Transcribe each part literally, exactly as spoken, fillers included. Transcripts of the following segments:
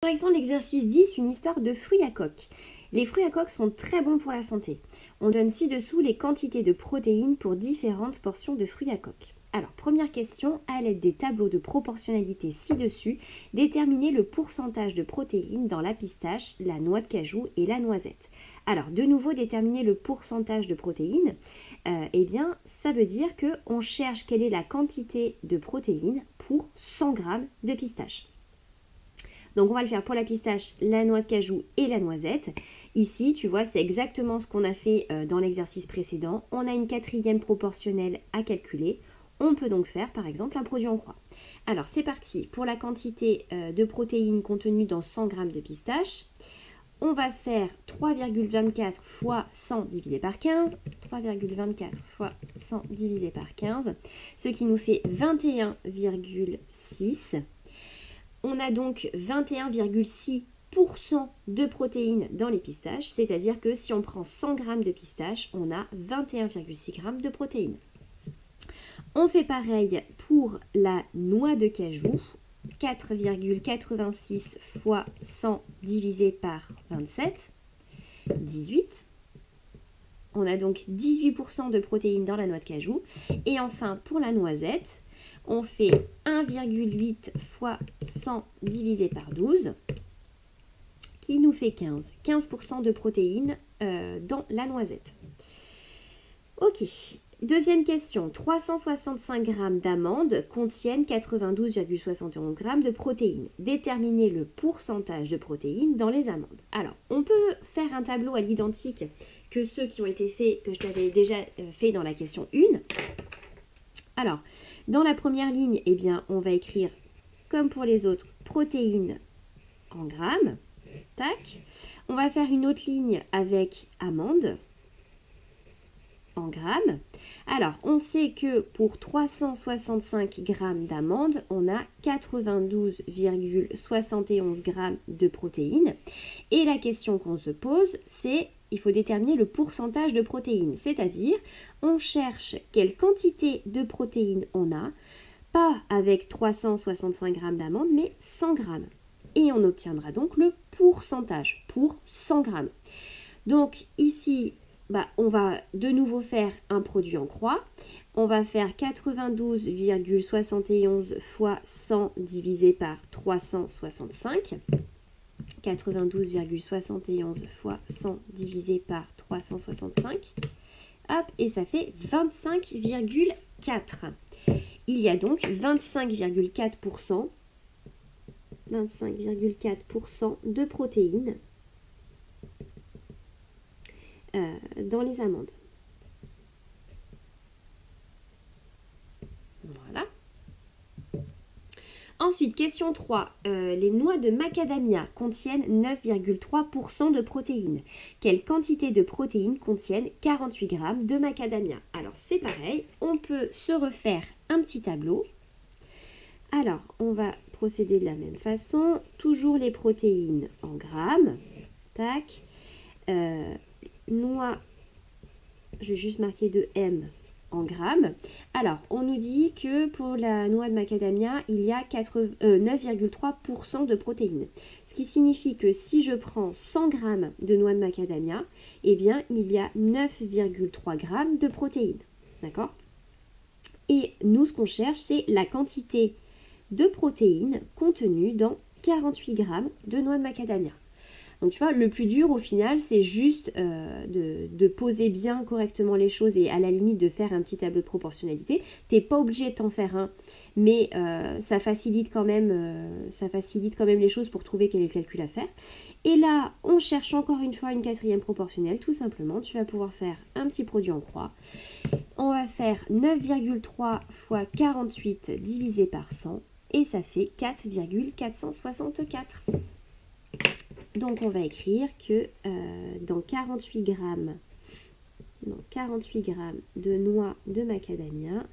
Correction de l'exercice dix, une histoire de fruits à coque. Les fruits à coque sont très bons pour la santé. On donne ci-dessous les quantités de protéines pour différentes portions de fruits à coque. Alors, première question, à l'aide des tableaux de proportionnalité ci-dessus, déterminez le pourcentage de protéines dans la pistache, la noix de cajou et la noisette. Alors, de nouveau, déterminer le pourcentage de protéines, euh, eh bien, ça veut dire qu'on cherche quelle est la quantité de protéines pour cent grammes de pistache. Donc on va le faire pour la pistache, la noix de cajou et la noisette. Ici, tu vois, c'est exactement ce qu'on a fait dans l'exercice précédent. On a une quatrième proportionnelle à calculer. On peut donc faire, par exemple, un produit en croix. Alors, c'est parti. Pour la quantité de protéines contenues dans cent grammes de pistache, on va faire trois virgule vingt-quatre fois cent divisé par quinze. trois virgule vingt-quatre fois cent divisé par quinze, ce qui nous fait vingt et un virgule six. On a donc vingt et un virgule six pour cent de protéines dans les pistaches, c'est-à-dire que si on prend cent grammes de pistaches, on a vingt et un virgule six grammes de protéines. On fait pareil pour la noix de cajou, quatre virgule quatre-vingt-six fois cent divisé par vingt-sept, dix-huit. On a donc dix-huit pour cent de protéines dans la noix de cajou. Et enfin, pour la noisette, on fait un virgule huit fois cent divisé par douze, qui nous fait quinze. quinze pour cent de protéines euh, dans la noisette. Ok. Deuxième question. trois cent soixante-cinq grammes d'amandes contiennent quatre-vingt-douze virgule soixante et onze grammes de protéines. Déterminez le pourcentage de protéines dans les amandes. Alors, on peut faire un tableau à l'identique que ceux qui ont été faits, que je t'avais déjà fait dans la question un. Alors, dans la première ligne, eh bien, on va écrire, comme pour les autres, protéines en grammes. Tac. On va faire une autre ligne avec amandes en grammes. Alors, on sait que pour trois cent soixante-cinq grammes d'amandes, on a quatre-vingt-douze virgule soixante et onze grammes de protéines. Et la question qu'on se pose, c'est il faut déterminer le pourcentage de protéines, c'est-à-dire on cherche quelle quantité de protéines on a, pas avec trois cent soixante-cinq grammes d'amandes, mais cent grammes. Et on obtiendra donc le pourcentage pour cent grammes. Donc ici, bah, on va de nouveau faire un produit en croix. On va faire quatre-vingt-douze virgule soixante et onze fois cent divisé par trois cent soixante-cinq. quatre-vingt-douze virgule soixante et onze fois cent divisé par trois cent soixante-cinq. Hop, et ça fait vingt-cinq virgule quatre. Il y a donc vingt-cinq virgule quatre pour cent, vingt-cinq virgule quatre pour cent de protéines euh, dans les amandes. Voilà. Ensuite, question trois. Euh, les noix de macadamia contiennent neuf virgule trois pour cent de protéines. Quelle quantité de protéines contiennent quarante-huit grammes de macadamia? Alors, c'est pareil. On peut se refaire un petit tableau. Alors, on va procéder de la même façon. Toujours les protéines en grammes. Tac. Euh, noix, je vais juste marquer de M en grammes. Alors, on nous dit que pour la noix de macadamia, il y a neuf virgule trois pour cent de protéines. Ce qui signifie que si je prends cent grammes de noix de macadamia, eh bien, il y a neuf virgule trois grammes de protéines. D'accord? Et nous, ce qu'on cherche, c'est la quantité de protéines contenues dans quarante-huit grammes de noix de macadamia. Donc tu vois, le plus dur au final, c'est juste euh, de, de poser bien correctement les choses et à la limite de faire un petit tableau de proportionnalité. Tu n'es pas obligé de t'en faire un, mais euh, ça, facilite quand même, euh, ça facilite quand même les choses pour trouver quel est le calcul à faire. Et là, on cherche encore une fois une quatrième proportionnelle, tout simplement. Tu vas pouvoir faire un petit produit en croix. On va faire neuf virgule trois fois quarante-huit divisé par cent et ça fait quatre virgule quatre cent soixante-quatre. Donc on va écrire que euh, dans quarante-huit grammes, dans quarante-huit grammes de noix de macadamia,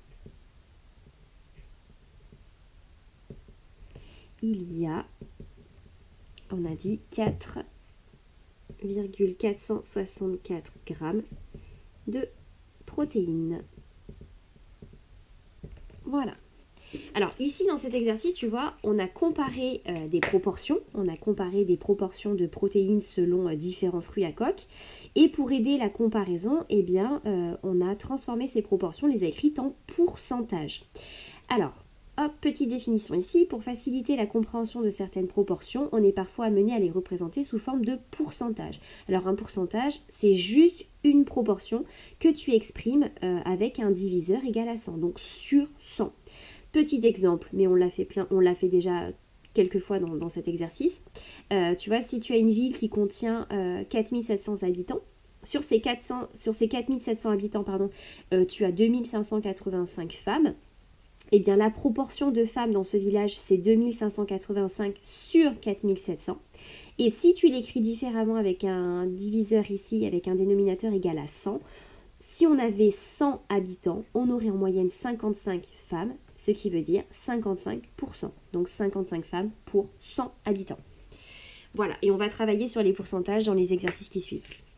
il y a, on a dit quatre virgule quatre cent soixante-quatre grammes de protéines. Voilà. Alors ici dans cet exercice, tu vois, on a comparé euh, des proportions, on a comparé des proportions de protéines selon euh, différents fruits à coque. Et pour aider la comparaison, eh bien, euh, on a transformé ces proportions, on les a écrites en pourcentage. Alors, hop, petite définition ici, pour faciliter la compréhension de certaines proportions, on est parfois amené à les représenter sous forme de pourcentage. Alors un pourcentage, c'est juste une proportion que tu exprimes euh, avec un diviseur égal à cent, donc sur cent. Petit exemple, mais on l'a fait plein, on l'a fait déjà quelques fois dans, dans cet exercice. Euh, tu vois, si tu as une ville qui contient euh, quatre mille sept cents habitants, sur ces, quatre cents, sur ces quatre mille sept cents habitants, pardon, euh, tu as deux mille cinq cent quatre-vingt-cinq femmes. Eh bien, la proportion de femmes dans ce village, c'est deux mille cinq cent quatre-vingt-cinq sur quatre mille sept cents. Et si tu l'écris différemment avec un diviseur ici, avec un dénominateur égal à cent, si on avait cent habitants, on aurait en moyenne cinquante-cinq femmes, ce qui veut dire cinquante-cinq pour cent. Donc cinquante-cinq femmes pour cent habitants. Voilà, et on va travailler sur les pourcentages dans les exercices qui suivent.